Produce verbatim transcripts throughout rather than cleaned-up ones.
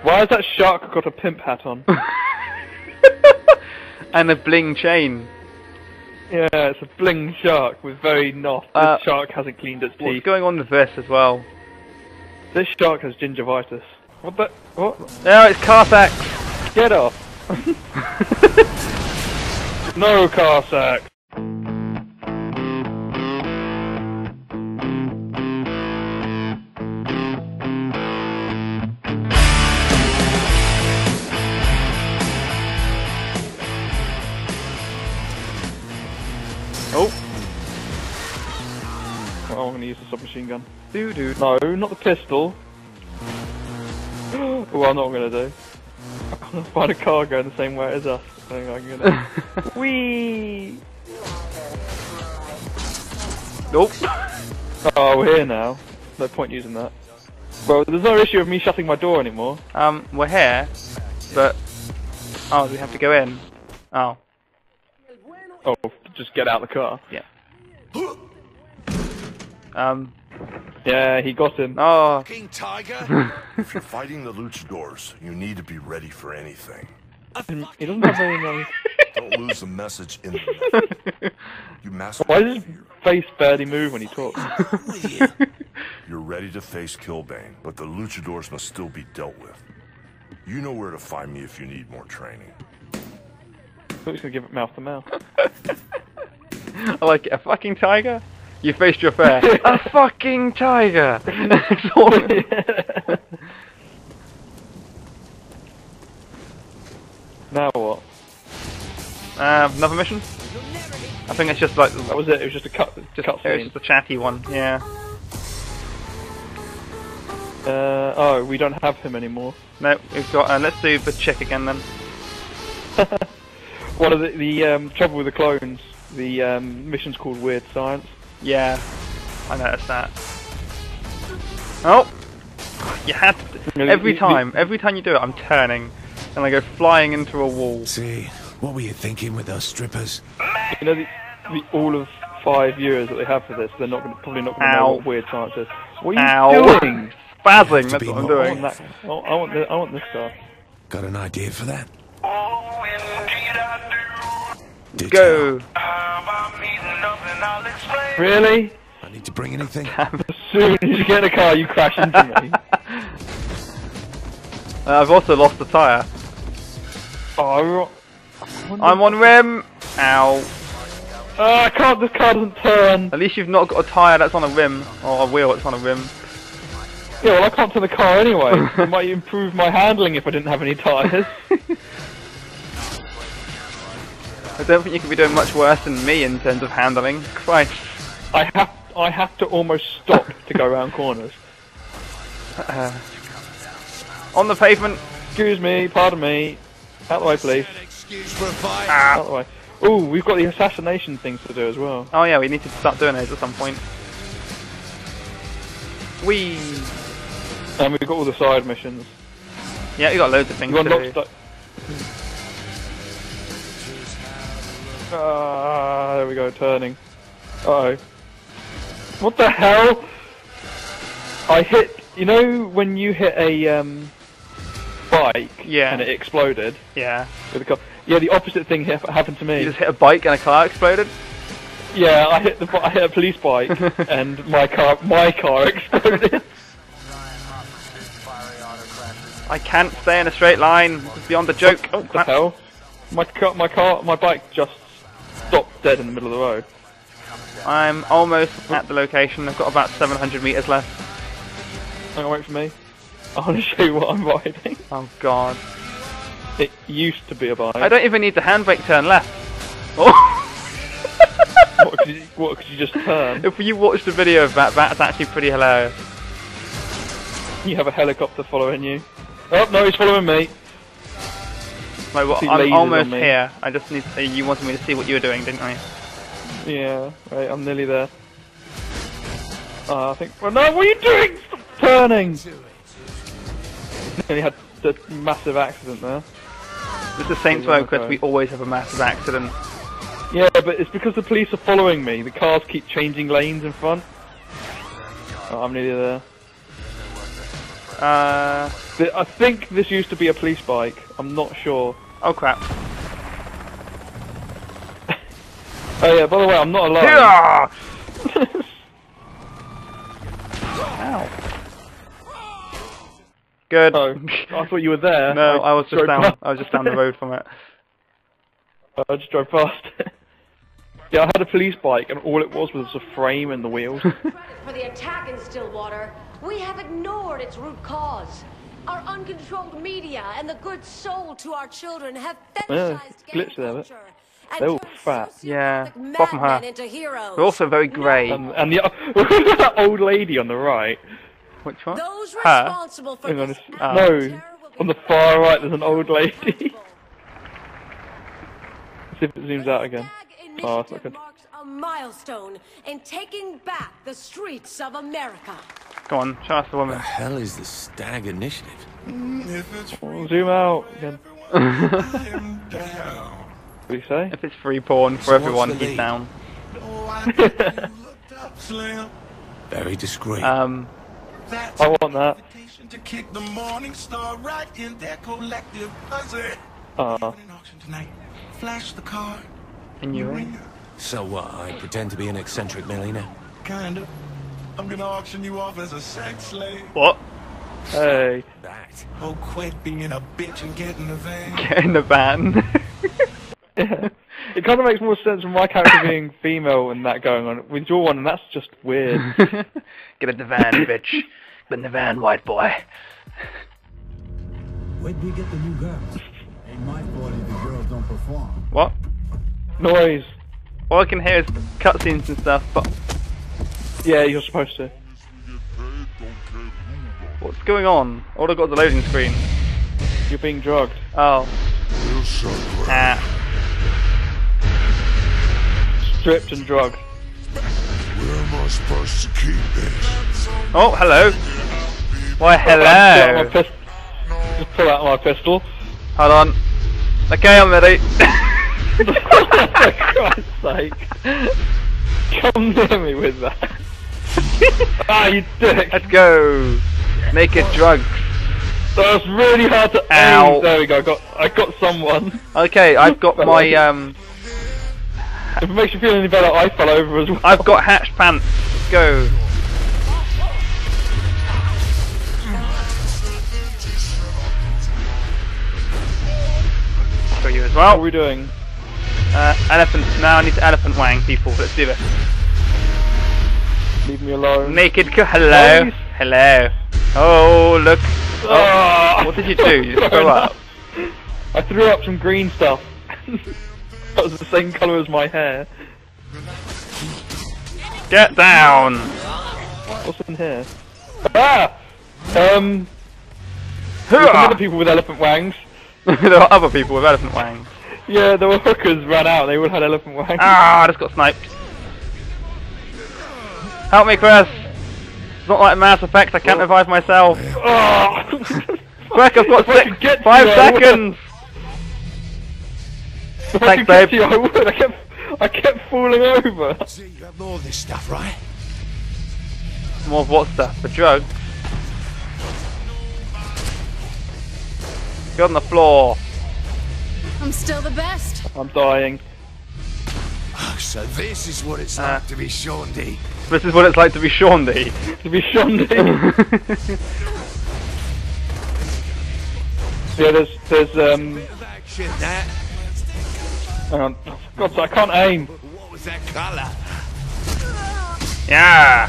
Why has that shark got a pimp hat on? And a bling chain. Yeah, it's a bling shark with very not. This Uh, shark hasn't cleaned its What's teeth. going on with this as well? This shark has gingivitis. What the? What? No, it's Carsax! Get off! No, Carsax! Oh! Oh, I'm gonna use the submachine gun. Doo doo. No, not the pistol. Oh, I know what I'm gonna do. I'm gonna find a car going the same way as us. I think I'm gonna. Whee! Nope. Oh, we're here now. No point using that. Well, there's no issue of me shutting my door anymore. Um, we're here, but... Oh, we have to go in. Oh. Oh, just get out of the car. Yeah. Um... Yeah, he got him. Oh. King Tiger? If you're fighting the luchadors, you need to be ready for anything. He doesn't have very nice. Don't lose the message in the message. You master Why does his face barely move when he talks? You're ready to face Killbane, but the luchadors must still be dealt with. You know where to find me if you need more training. I thought he was gonna give it mouth to mouth. I like it. A fucking tiger? You faced your fair. A fucking tiger! That's all it- Now what? uh, another mission? I think it's just like... That was it. It was just a cut. Just, cut it was scene. just a chatty one, yeah. Uh, oh, we don't have him anymore. No, we've got... Uh, let's do the check again then. One of the, the um, trouble with the clones, the um, mission's called Weird Science. Yeah, I noticed that. Oh! You had to... No, Every you- time, every time you do it, I'm turning. And I go flying into a wall. See, what were you thinking with those strippers? You know, the, the, all of five viewers that they have for this, they're not gonna, probably not going to know Ow. what Weird Science is. What are you Ow! doing? Spazzing, that's be what I'm more- I doing. want that. Oh, I want the, I want this guy. Got an idea for that? Did Go! Really? I need to bring anything? As soon as you get in a car, you crash into me. Uh, I've also lost the tyre. Oh, I'm on rim! Ow. oh, I can't. This car doesn't turn. At least you've not got a tyre that's on a rim, or a wheel that's on a rim. Yeah, well, I can't turn the car anyway. It might improve my handling if I didn't have any tyres. I don't think you could be doing much worse than me in terms of handling. Christ. I have, I have to almost stop to go around corners. Uh, on the pavement. Excuse me, pardon me. Out the way, please. Ah. Out the way. Ooh, we've got the assassination things to do as well. Oh yeah, we need to start doing those at some point. Whee! And we've got all the side missions. Yeah, you got loads of things You to unlocked do. that. Ah, there we go, turning. Uh oh. What the hell? I hit. You know when you hit a um, bike Yeah. and it exploded Yeah. with a car? Yeah, the opposite thing ha happened to me. You just hit a bike and a car exploded? Yeah, I hit the bi- I hit a police bike and my car my car exploded. I can't stay in a straight line. It's beyond the joke. What the hell? My car, my car, my bike just stopped dead in the middle of the road. I'm almost at the location. I've got about seven hundred meters left. Hang on, wait for me. I want to show you what I'm riding. Oh god. It used to be a bike. I don't even need the handbrake turn left. Oh. What could you, what could you just turn? If you watch the video of that, that's actually pretty hilarious. You have a helicopter following you. Oh no, he's following me. Like, well, See I'm lasers almost on me. here. I just need. To, you wanted me to see what you were doing, didn't I? Yeah, right, I'm nearly there. Uh, I think. Well, no, what are you doing? Stop turning! Nearly had a massive accident there. This is Saints Row, Chris. We always have a massive accident. Yeah, but it's because the police are following me. The cars keep changing lanes in front. Oh, I'm nearly there. Uh. Th- I think this used to be a police bike. I'm not sure. Oh crap. Oh yeah, by the way, I'm not alone. Yeah! Ow. Good. Oh, I thought you were there. No, I was just drove down. past. I was just down the road from it. I just drove past. Yeah, I had a police bike, and all it was was a frame and the wheels. For the attack in Stillwater, we have ignored its root cause. Our uncontrolled media and the good soul to our children have Yeah, fetishized glitch gang there, but culture and they're all turned fat. Yeah, sociopathic apart from her. madmen into heroes. They're also very grey. And, and the that old lady on the right. Which one? Those Her? responsible for Hang on, this it's- act no, of terror will be on the far right there's an old lady. Let's see if it zooms out again. Stag Oh, it's initiative not good. marks a milestone in taking back the streets of America. Go on, show us the woman. The hell is the Stag Initiative? Oh, zoom out again. What do you say? If it's free porn for So what's everyone, the he's lead? down. Very discreet. Um, I want that. To kick the morning star right in their collective buzzard. Ah, An auction tonight. Flash the car. and you. Ring. So what, I pretend to be an eccentric millionaire? Kind of. I'm gonna auction you off as a sex slave. What? hey. That. Oh, quit being a bitch and get in the van. Get in the van. Yeah. It kind of makes more sense from my character being female and that going on. With your one, and that's just weird. Get in the van, bitch. Get in the van, white boy. Where'd we get the new girls? Ain't my fault if the girls don't perform. What? Noise. All I can hear is cutscenes and stuff, but Yeah, you're supposed to. what's going on? All I've got is a loading screen. You're being drugged. Oh. Ah. Stripped and drugged. Where am I supposed to keep this? Oh, hello. Why, Pull out hello. my pis- Just pull out my pistol. Hold on. Okay, I'm ready. For Christ's sake. Come near me with that. Ah, you dick. Let's go. Naked drugs. That's really hard to Ow. aim. There we go. I got, I got someone. Okay, I've got my um. If it makes you feel any better, I fell over as well. I've got hatched pants. Let's go. Got you as What are well. we doing? Uh, elephant. Now I need to elephant wang people. Let's do this. Leave me alone. Naked. Co- hello. Nice. Hello. Oh look. Oh, Ah. what did you do? You just Fair throw up. enough. I threw up some green stuff. That was the same colour as my hair. Get down. What's in here? Ah! Um, there's some other people with elephant wangs. There are other people with elephant wangs. Yeah, there were hookers ran out. They all had elephant wangs. Ah, I just got sniped. Help me, Chris. It's not like Mass Effect. I can't revive myself. Oh. Quick, I've got If I six, could get to five you, I would. seconds. If I Thanks, could get babe. to you, I would. I kept, I kept falling over. See, you have all this stuff, right? More of what stuff? The drugs. Get on the floor. I'm still the best. I'm dying. Oh, so this is what it's Uh. like to be Sean D. This is what it's like to be Sean D. To be Shondi. Yeah, there's, there's, um, Action, that. hang on. Oh, God, I can't aim. What was that colour? Yeah.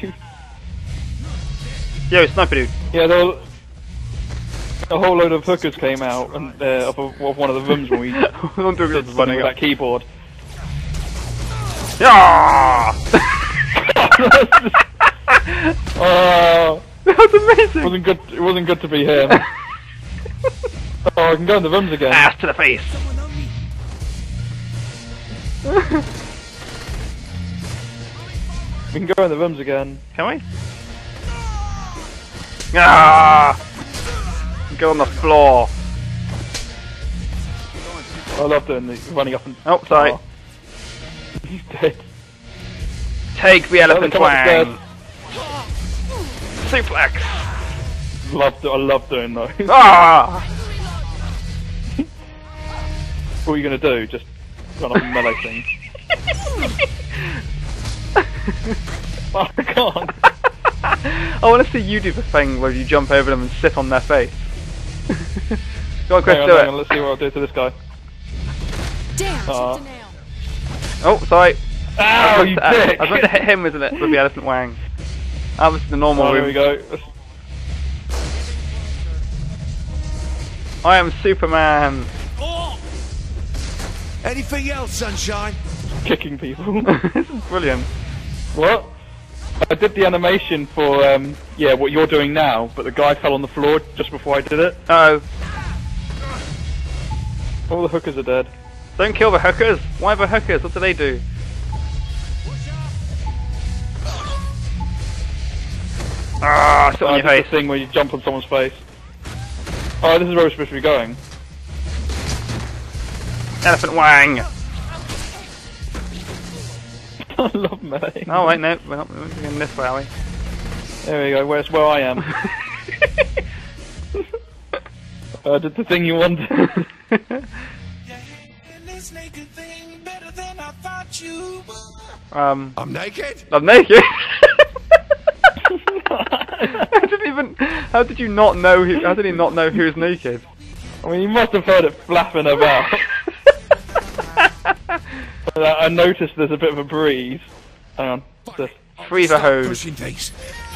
Yo, sniper dude. Yeah, there were, a whole load of hookers came out and uh, of, a, of one of the rooms when we did I'm doing something running with up. that keyboard. Yeah. Oh, That was amazing. it wasn't good. It wasn't good to be him. Oh, I can go in the rooms again. Ass to the face. We can go in the rooms again. Can we? Ah! Go on the floor. I love doing the running up and. Oh, sorry. Oh. He's dead. Take the elephant come upstairs. wang. Suplex. love, do- I love doing those. Ah! What are you gonna do? Just run up and melee things? Oh, I can't. I want to see you do the thing where you jump over them and sit on their face. Go on, Chris, Hang on, do hang it. on, let's see what I'll do to this guy. Damn, Aw. chipped a nail. Oh, sorry. I Ow, was you meant to- dick! I was meant to hit him, wasn't it, with the elephant wang. That was the normal Oh, there room. we go. That's I am Superman. Oh! Anything else, Sunshine? kicking people. This is brilliant. What? I did the animation for, um, yeah, what you're doing now, but the guy fell on the floor just before I did it. Uh oh. All the hookers are dead. Don't kill the hookers. Why the hookers? What do they do? Ah, sit on I your did face. the thing where you jump on someone's face. Oh, this is where we're supposed to be going. Elephant wang. I love melee. Oh wait, no, we're not we're not going this way, are we? There we go, where's where I am. I did the thing you wanted. This naked thing better than I thought you were. um, I'm naked? I'm naked. I didn't even. How did you not know? Who, how did he not know who was naked? I mean, you must have heard it flapping about. I noticed there's a bit of a breeze. Hang on, what's this? Free the Stop hose. pushing these.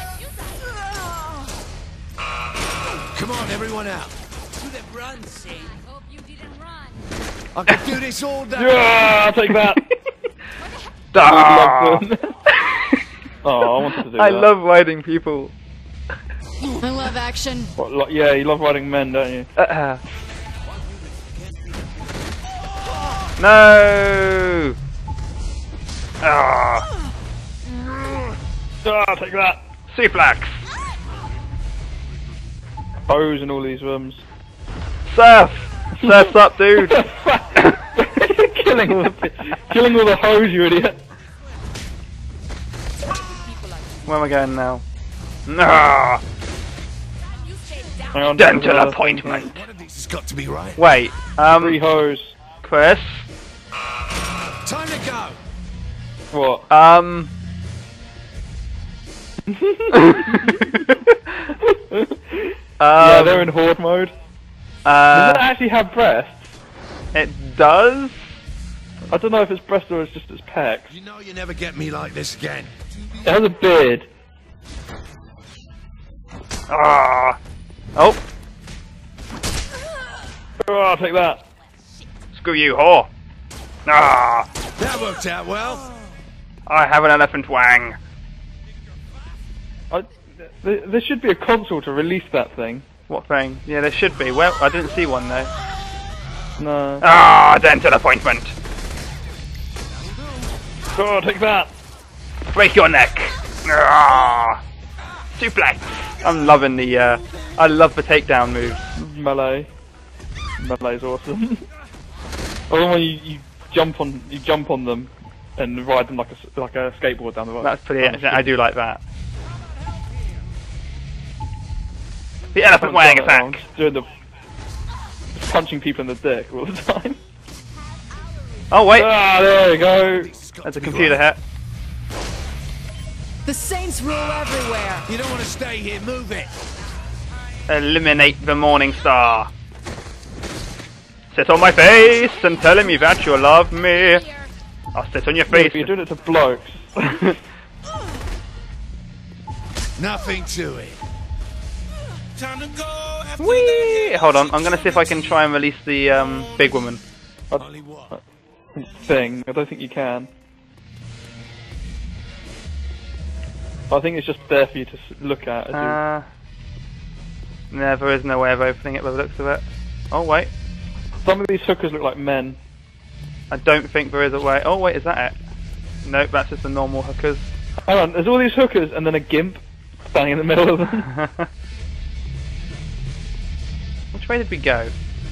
Come on, everyone out. To the run, Shane. Hope you didn't run. I could do this all day. Yeah, I'll take that. Ah! Love them. Oh, I wanted to do I that. love riding people. I love action. What, like, yeah, you love riding men, don't you? Uh-uh. No! Ah! Ah, take that. Suplex! Hose in all these rooms. Surf! Surf's up, dude! killing all the killing all the hose, you idiot. Where am I going now? Nah! Hang on. Dental there's, uh, appointment! One of these has got to be right. Wait, Free um, hose. Chris? Time to go. What? Um... yeah, um, they're in horde mode. Does it uh, actually have breasts? it does? I don't know if it's breasts or it's just its pecs. You know you never get me like this again. It has a beard. Ah! Oh, Oh, I'll take that. screw you, whore! Ah! That worked out well. I have an elephant wang. I, th there should be a console to release that thing. What thing? Yeah, there should be. Well, I didn't see one though. No. Ah, dental appointment. Oh, take that. Break your neck. Ah, suplex. I'm loving the. Uh, I love the takedown moves. Melee. Melee's awesome. Or the one you, you jump on, you jump on them and ride them like a s- like a skateboard down the road. That's pretty. I do like that. The elephant wang attack. Just doing the just punching people in the dick all the time. Oh wait, Ah, there we go. there's a computer hit. The Saints rule everywhere. You don't want to stay here. Move it. Eliminate the Morning Star. Sit on my face and tell me that you love me. I'll sit on your Yeah, face. but you're doing it to blokes. Nothing to it. Time to go after Whee! Hold on, I'm gonna see if I can try and release the um, big woman. Only what? Thing. I don't think you can. I think it's just there for you to s- look at. As you... Uh, no, there is no way of opening it by the looks of it. Oh wait, Some of these hookers look like men. I don't think there is a way. Oh wait, is that it? Nope, that's just the normal hookers. Hang on, there's all these hookers and then a gimp standing in the middle of them. Which way did we go?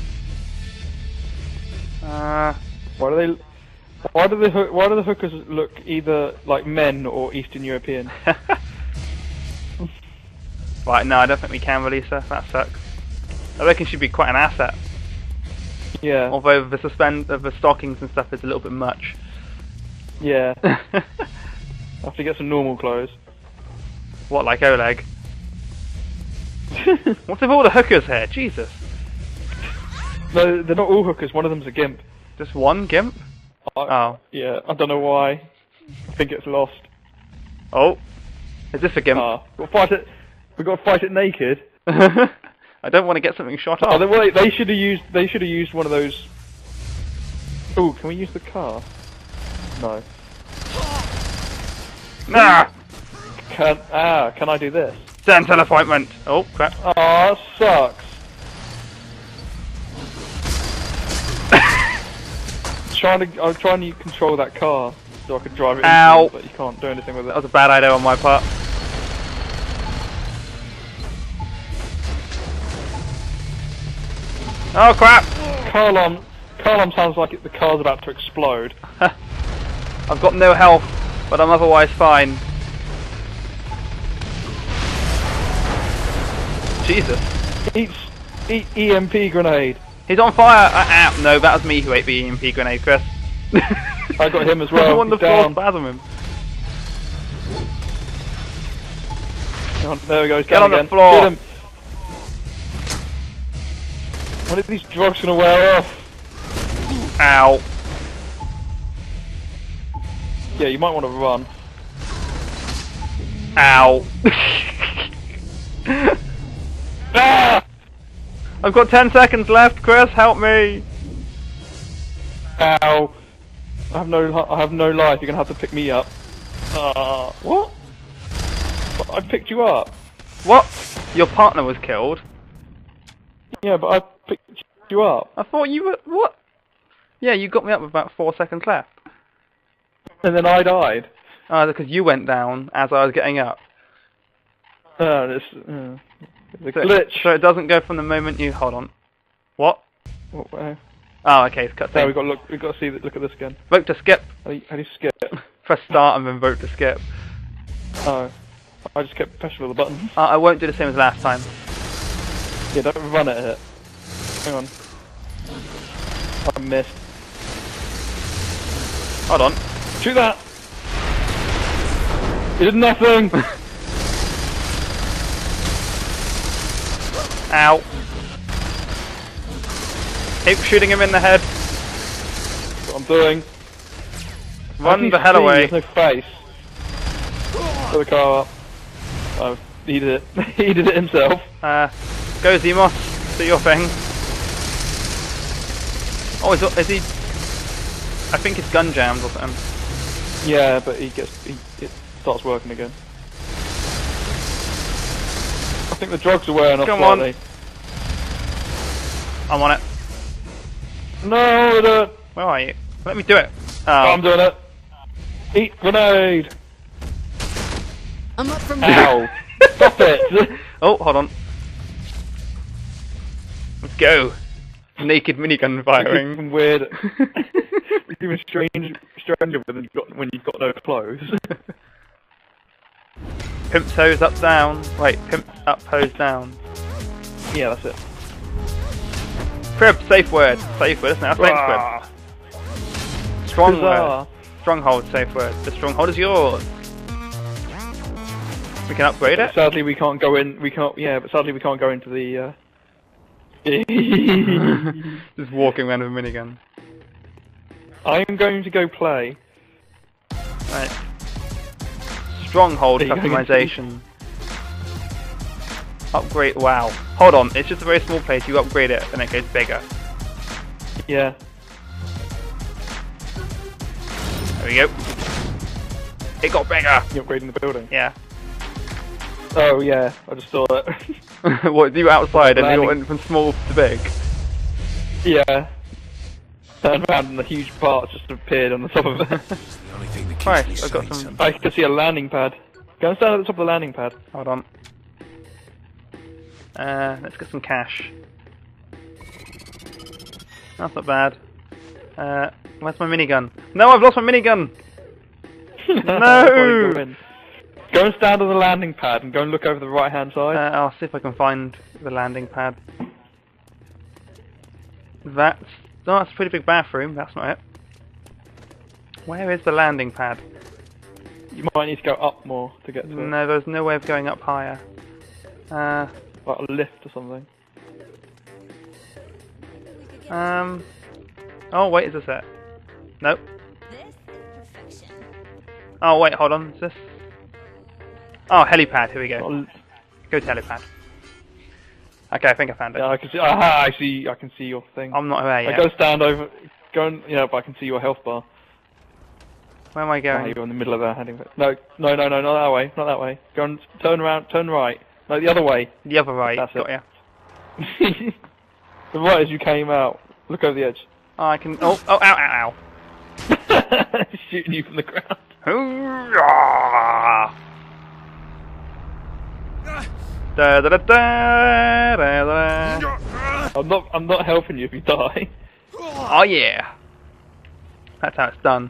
Uh, Why do they? Why do the hoo- Why do the hookers look either like men or Eastern European? Right, no, I don't think we can release her. That sucks. I reckon she'd be quite an asset. Yeah. Although the suspend of the stockings and stuff is a little bit much. Yeah. I have to get some normal clothes. What, like Oleg? What's with all the hookers here? Jesus. No, they're not all hookers. One of them's a gimp. Just one gimp? I, Oh. Yeah, I don't know why. I think it's lost. Oh. Is this a gimp? Ah, we'll fight it. We've got to fight it naked. I don't want to get something shot Oh, off. they, well, they should have used. They should have used one of those. Oh, can we use the car? No. Nah! Can ah? Can I do this? Dental appointment! Oh, crap. Ah, sucks. trying to, I'm trying to control that car so I could drive it. Ow! Into it, but you can't do anything with it. That was a bad idea on my part. Oh crap! Car alarm. Car alarm sounds like it, the car's about to explode. I've got no health, but I'm otherwise fine. Jesus. Eat, eat E M P grenade. He's on fire! Uh, ow. No, that was me who ate the E M P grenade, Chris. I got him as well. I'm on the He's floor down. spasm him. Oh, there we go. He's Get down on the again. floor. Get him. When are these drugs gonna wear off? Ow. Yeah, you might want to run. Ow. Ah! I've got ten seconds left, Chris, help me! Ow! I have no, I have no life. You're gonna have to pick me up. Uh, what? But I picked you up. What? Your partner was killed? Yeah, but I picked you up, I thought you were... what? Yeah, you got me up with about four seconds left. and then I died. Oh, because you went down as I was getting up. Uh, this, uh, the So, glitch. so it doesn't go from the moment you... hold on. What? What, uh, Oh, okay, it's cut now thing. we got to look. We got to see. the- Look at this again. Vote to skip. How do you, how do you skip? Press start and then vote to skip. Oh, I just kept pressing all the buttons. Uh, I won't do the same as last time. Yeah, don't run at it. Hang on. I missed. Hold on. Shoot that! It did nothing! Ow. Keep shooting him in the head. That's what I'm doing. Run How the can hell you see? away. There's no face. Put the car up. Oh, he did it. He did it himself. Uh, go Zemos. Do your thing. Oh, is, is he... I think it's gun jammed or something. Yeah, but he gets. He, it starts working again. I think the drugs are wearing off Come on. slightly. I'm on it. No, the, Where are you? Let me do it. Oh. I'm doing it. Eat grenade. I'm up from Ow! Stop it! Oh, hold on. Let's go. Naked minigun firing. Even weird. It's even strange, stranger when you've got when you've got no clothes. Pimp hose up down. Wait, pimp up hose down. Yeah, that's it. Crib, safe word. Safe word, isn't it? That's safe Ah, word. Strong Huzzah. word. Stronghold, safe word. The stronghold is yours. We can upgrade it. Sadly, we can't go in. We can't. Yeah, but sadly, we can't go into the. Uh... Just walking around with a minigun. I am going to go play. Right. Stronghold Are you going customization. Upgrade. Wow. Hold on. It's just a very small place. You upgrade it, and it goes bigger. Yeah. There we go. It got bigger. You're upgrading the building. Yeah. Oh yeah, I just saw it. What? You were outside and you Landing. went from small to big. Yeah. Turned around and the huge parts just appeared on the top of it. The only thing that keeps Right, me I've got sane some- sometimes. I can see a landing pad. Go and stand at the top of the landing pad. Hold on. Uh, let's get some cash. That's not bad. Uh, where's my minigun? No, I've lost my minigun! Before you go in. Go and stand on the landing pad and go and look over the right hand side. Uh, I'll see if I can find the landing pad. That's... Oh, that's a pretty big bathroom. That's not it. Where is the landing pad? You might need to go up more to get to it. No, there's no way of going up higher. Uh, Like a lift or something. um... Oh, wait, is this it? Nope. Oh, wait, hold on. Is this... Oh, helipad. Here we go. Not Go to helipad. Okay, I think I found it. Yeah, I can see. Aha, I see. I can see your thing. I'm not there I yet. go stand over. Go and yeah, but I can see your health bar. Where am I Oh, going? you're in the middle of the heading. No, no, no, no, not that way. Not that way. Go and turn around. Turn right. No, the other way. The other right. That's Got it. ya. The right as you came out. Look over the edge. Oh, I can. Oh, oh, ow, ow, Shooting you from the ground. ow. Hoorah! Da, da, da, da, da, da. I'm not. I'm not helping you if you die. Oh yeah. That's how it's done.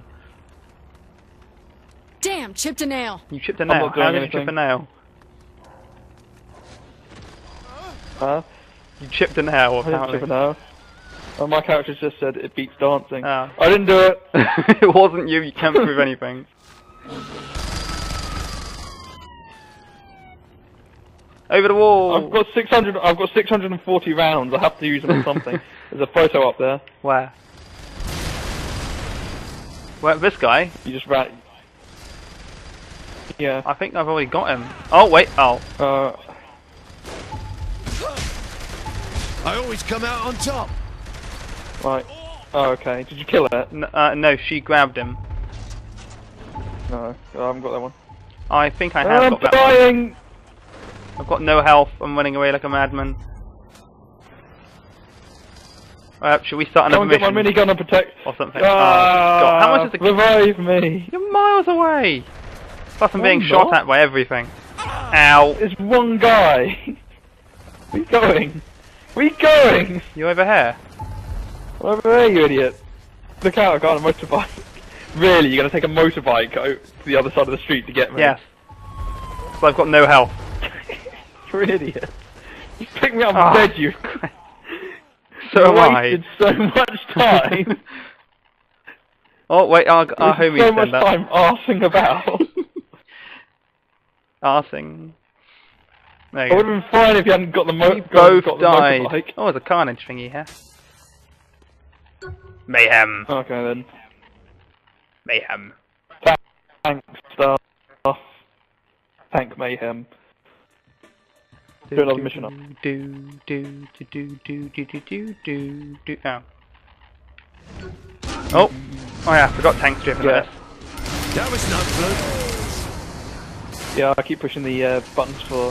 Damn, chipped a nail. You chipped a I'm nail. not doing How did you chip a anything. nail? Huh? You chipped a nail, I didn't apparently. chip it now. Oh, my character just said it beats dancing. Oh. I didn't do it. It wasn't you. You can't prove anything. Over the wall. I've got six hundred. I've got six hundred and forty rounds. I have to use them on something. There's a photo up there. Where? Where? This guy? You just ran. Yeah. I think I've already got him. Oh wait. Oh. Uh. I always come out on top. Right. Oh, okay. Did you kill it? N uh, no, she grabbed him. No. I haven't got that one. I think I have I'm got that one. dying. I've got no health. I'm running away like a madman. Uh, should we start Come another and get my mission? minigun and protect. Or something? Ah, Oh, God. How much is the... Revive me. You're miles away! Plus I'm No, being I'm shot not. at by everything. Ow! It's one guy. Where you going? Where you going? You over here? Over there, you idiot. Look out, I got a motorbike. Really, you're gonna take a motorbike o- to the other side of the street to get me? Yes. So I've got no health. You're an idiot. You picked me up Ah. dead, you. So you am I. wasted so much time. Oh wait, our, our Wasted homies so much send up. time arsing about. Arsing. There I you would go. have been fine if you hadn't got the mo- We got, both got the died. motorbike. Oh, there's a carnage thingy here. Mayhem. Okay then. Mayhem. Tank stuff. Tank mayhem. Do another mission up. Do do do do do do do do do do. Oh. Oh. Oh yeah, I forgot tanks driven Yeah. this. That was no fluke. Yeah, I keep pushing the uh, buttons for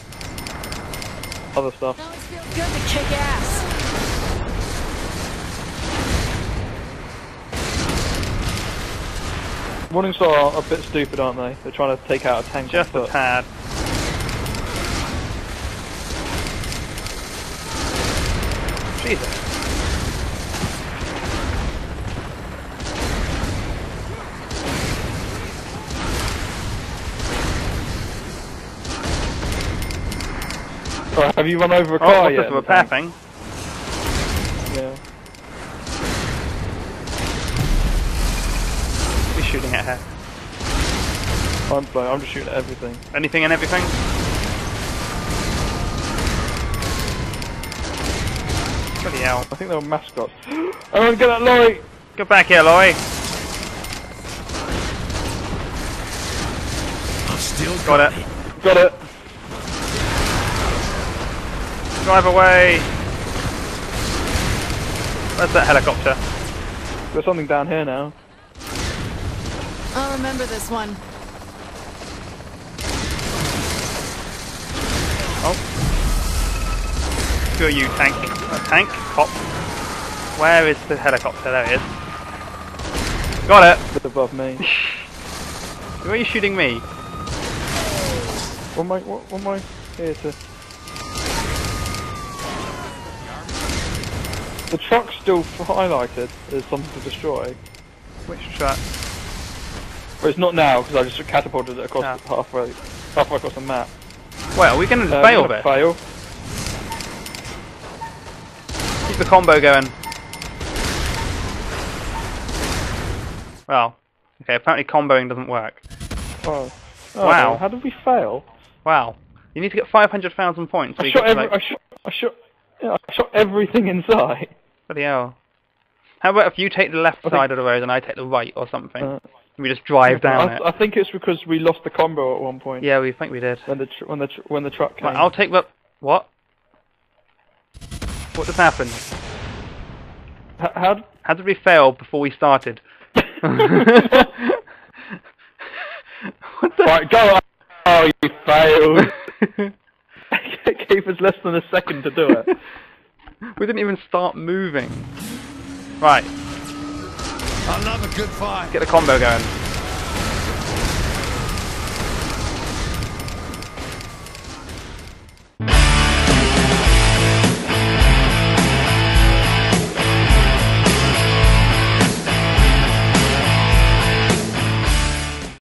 other stuff. Always feels good to kick ass. Morningstar are a bit stupid, aren't they? They're trying to take out a tank. Just on a foot. tad. Jesus. Right, have you run over a Oh, car what's yet? this in a the repair tank? thing? Yeah. He's shooting at her. I'm fine. I'm just shooting at everything. Anything and everything? Bloody hell. I think they were mascots. I want to get that lorry! Get back here, Laurie. I've still Got got, it. it. Got it! Drive away. Where's that helicopter? There's something down here now. I'll remember this one. Who are you, tank? A tank? Cop? Where is the helicopter? There it is. Got it! Bit above me. Where are you shooting me? What am I, what, what am I here to... The truck's still highlighted as something to destroy. Which truck? But it's not now because I just catapulted it across Ah. the halfway, halfway across the map. Wait, are we going to Uh, fail we're gonna this? Fail. Keep the combo going. Well, okay, apparently comboing doesn't work. Oh. Oh, Wow. How did we fail? Wow. You need to get five hundred thousand points. so I you shot get to, every. like, I shot. I shot. Yeah, I shot everything in sight. Bloody hell. How about if you take the left I think- side of the road and I take the right or something? Uh, we just drive down I, it. I think it's because we lost the combo at one point. Yeah, we think we did. When the tr when the tr when the truck came. Right, I'll take the... What? What just happened? H how? d- How did we fail before we started? What the... Right, go. On. Oh, you failed. It gave us less than a second to do it. We didn't even start moving. Right, I love a good fight. get the combo going.